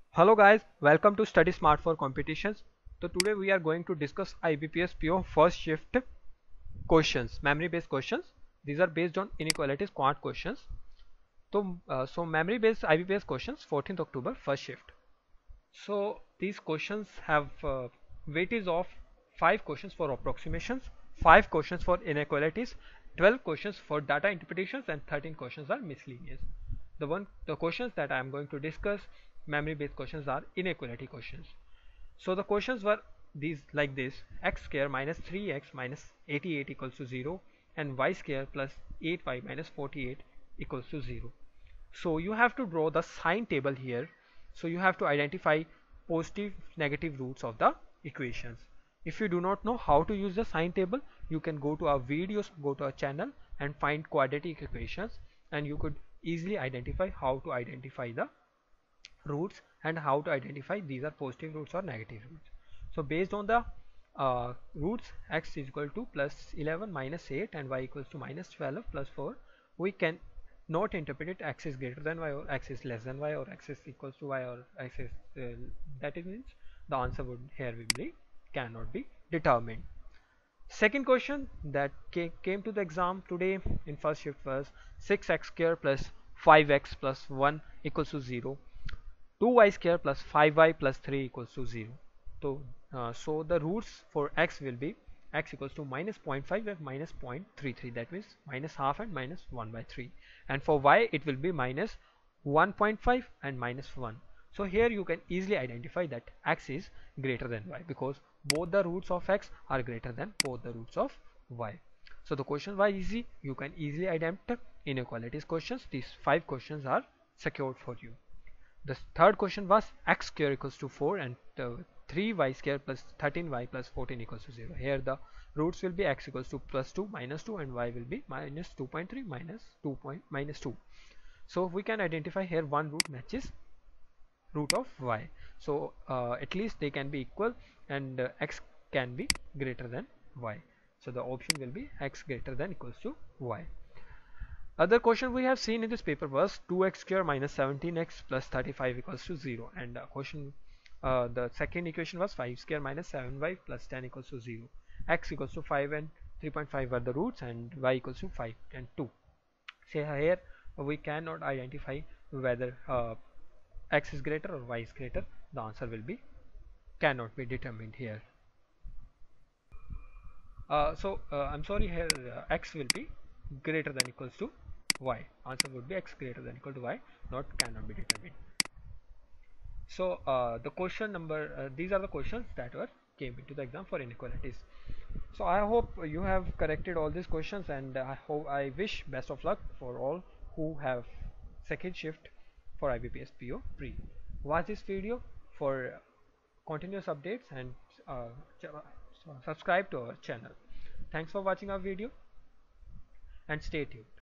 Hello guys, welcome to Study Smart for Competitions. So today we are going to discuss IBPS PO first shift questions, memory based questions. These are based on inequalities quant questions. So memory based IBPS questions 14th October first shift. So these questions have weightage of 5 questions for approximations, 5 questions for inequalities, 12 questions for data interpretations, and 13 questions are miscellaneous. The questions that I am going to discuss, memory based questions, are inequality questions. So the questions were these like this: x square minus 3x minus 88 equals to 0, and y square plus 8y minus 48 equals to 0. So you have to draw the sign table here. So you have to identify positive negative roots of the equations. If you do not know how to use the sign table, you can go to our videos, go to our channel and find quadratic equations, and you could easily identify how to identify the roots and how to identify these are positive roots or negative roots. So based on the roots, x is equal to plus 11 minus 8 and y equals to minus 12 plus 4, we can not interpret it x is greater than y or x is less than y or x is equals to y or x is that it means the answer would here will be cannot be determined. Second question that came to the exam today in first shift was 6x square plus 5x plus 1 equals to 0, 2y square plus 5y plus 3 equals to 0. So the roots for x will be x equals to minus 0.5 and minus 0.33, that means minus half and minus 1 by 3, and for y it will be minus 1.5 and minus 1. So here you can easily identify that x is greater than y because both the roots of x are greater than both the roots of y. So the questions were easy. You can easily attempt inequalities questions. These 5 questions are secured for you. The third question was x square equals to 4 and 3y square plus 13y plus 14 equals to 0. Here the roots will be x equals to plus 2 minus 2 and y will be minus 2.3 minus 2. So we can identify here one root matches root of y. So at least they can be equal, and x can be greater than y. So the option will be x greater than equals to y. Other question we have seen in this paper was 2x square minus 17x plus 35 equals to 0, and the second equation was 5 square minus 7y plus 10 equals to 0. X equals to 5 and 3.5 are the roots, and y equals to 5 and 2. Say here we cannot identify whether x is greater or y is greater. The answer will be cannot be determined here. I'm sorry, here x will be greater than equals to y. Answer would be x greater than equal to y, not cannot be determined. So the question number, these are the questions that were came into the exam for inequalities. So I hope you have corrected all these questions, and I wish best of luck for all who have second shift for IBPS PO pre. Watch this video for continuous updates, and subscribe to our channel. Thanks for watching our video and stay tuned.